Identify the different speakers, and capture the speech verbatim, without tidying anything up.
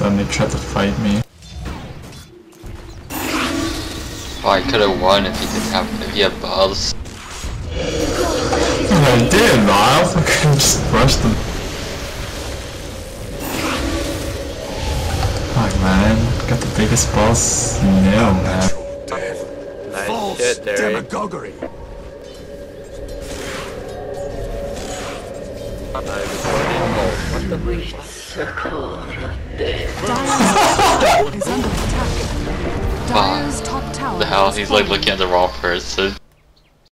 Speaker 1: and they tried to fight me.
Speaker 2: Oh, I could have won if he didn't have if he had balls.
Speaker 1: I did, but I also couldn't just rush them. Fuck man, got the biggest boss nail, man.
Speaker 3: Nice shit, Derek.
Speaker 4: Demagoguery.
Speaker 3: I'm recording. Oh, what the
Speaker 2: Wow. The hell, he's like looking at the wrong person.